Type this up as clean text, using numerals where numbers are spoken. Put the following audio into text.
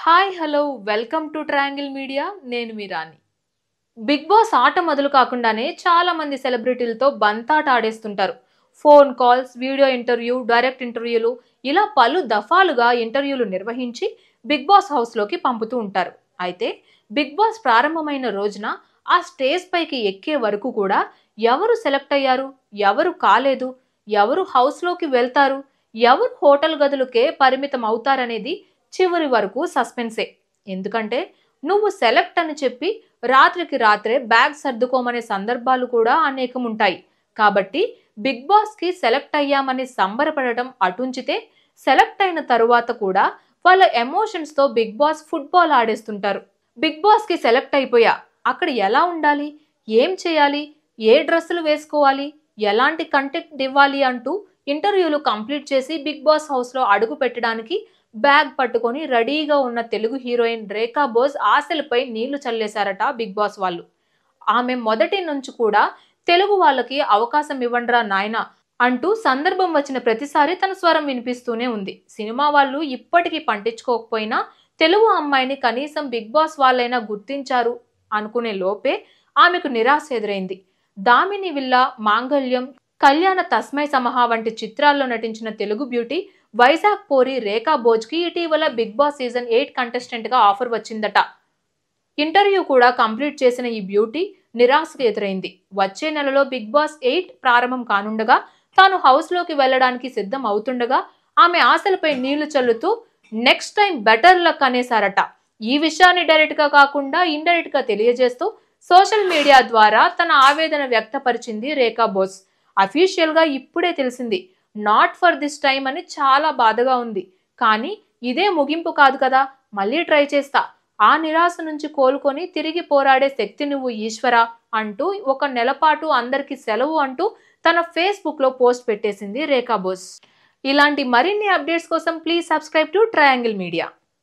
Hi hello welcome to triangle media. నేను మీ రాణి. Big boss ఆట మొదలు కాకుండానే చాలా మంది సెలబ్రిటీలతో బంతాట ఆడేస్తుంటారు. Phone calls, video interview, direct ఇంటర్వ్యూలు ఇలా పలు దఫాలుగా ఇంటర్వ్యూలు నిర్వహించి బిగ్ బాస్ హౌస్లోకి పంపుతూ ఉంటారు. అయితే బిగ్ బాస్ ప్రారంభమైన రోజున ఆ స్టేజ్ పైకి ఎక్కే వరకు కూడా ఎవరు సెలెక్ట్ అయ్యారు, ఎవరు కాలేదు, ఎవరు హౌస్లోకి వెళ్తారు, ఎవరు హోటల్ గదులకే పరిమితం అవుతారనేది చివరి వరకు సస్పెన్సే. ఎందుకంటే నువ్వు సెలెక్ట్ అని చెప్పి రాత్రికి రాత్రే బ్యాగ్ సర్దుకోమనే సందర్భాలు కూడా అనేకం ఉంటాయి. కాబట్టి బిగ్ బాస్ కి సెలెక్ట్ అయ్యామని సంబరపడటం అటుంచితే, సెలెక్ట్ అయిన తరువాత కూడా వాళ్ళ ఎమోషన్స్ తో బిగ్ బాస్ ఫుట్బాల్ ఆడేస్తుంటారు. బిగ్ బాస్ కి సెలెక్ట్ అయిపోయా, అక్కడ ఎలా ఉండాలి, ఏం చేయాలి, ఏ డ్రెస్సులు వేసుకోవాలి, ఎలాంటి కంటెంట్ ఇవ్వాలి అంటూ ఇంటర్వ్యూలు కంప్లీట్ చేసి బిగ్ బాస్ హౌస్ లో అడుగు పెట్టడానికి బ్యాగ్ పట్టుకొని రెడీగా ఉన్న తెలుగు హీరోయిన్ రేఖా బోస్ ఆశలపై నీళ్లు చల్లేశారట బిగ్ బాస్ వాళ్ళు. ఆమె మొదటి నుంచి కూడా తెలుగు వాళ్ళకి అవకాశం ఇవ్వండ్రా నాయనా అంటూ సందర్భం వచ్చిన ప్రతిసారి తన స్వరం వినిపిస్తూనే ఉంది. సినిమా వాళ్ళు ఇప్పటికీ పట్టించుకోకపోయినా తెలుగు అమ్మాయిని కనీసం బిగ్ బాస్ వాళ్ళైనా గుర్తించారు అనుకునే లోపే ఆమెకు నిరాశ ఎదురైంది. దామిని విల్లా, మాంగళ్యం, కళ్యాణ తస్మై సమహ వంటి చిత్రాల్లో నటించిన తెలుగు బ్యూటీ వైజాగ్ పోరి రేఖా బోజ్ కి ఇటీవల బిగ్ బాస్ సీజన్ 8 కంటెస్టెంట్ గా ఆఫర్ వచ్చిందట. ఇంటర్వ్యూ కూడా కంప్లీట్ చేసిన ఈ బ్యూటీ నిరాశకు ఎదురైంది. వచ్చే నెలలో బిగ్ బాస్ 8 ప్రారంభం కానుండగా తాను హౌస్ లోకి వెళ్లడానికి సిద్ధం అవుతుండగా ఆమె ఆశలపై నీళ్లు చల్లుతూ నెక్స్ట్ టైం బెటర్ లక్ అనేసారట. ఈ విషయాన్ని డైరెక్ట్ గా కాకుండా ఇండైరెక్ట్ గా తెలియజేస్తూ సోషల్ మీడియా ద్వారా తన ఆవేదన వ్యక్తపరిచింది రేఖా బోస్. అఫీషియల్ గా ఇప్పుడే తెలిసింది, నాట్ ఫర్ దిస్ టైమ్ అని. చాలా బాధగా ఉంది, కానీ ఇదే ముగింపు కాదు కదా, మళ్ళీ ట్రై చేస్తా. ఆ నిరాశ నుంచి కోలుకొని తిరిగి పోరాడే శక్తి నువ్వు ఈశ్వరా అంటూ 1 నెల పాటు అందరికి సెలవు అంటూ తన ఫేస్బుక్ లో పోస్ట్ పెట్టేసింది రేఖా బోస్. ఇలాంటి మరిన్ని అప్డేట్స్ కోసం please subscribe to triangle media.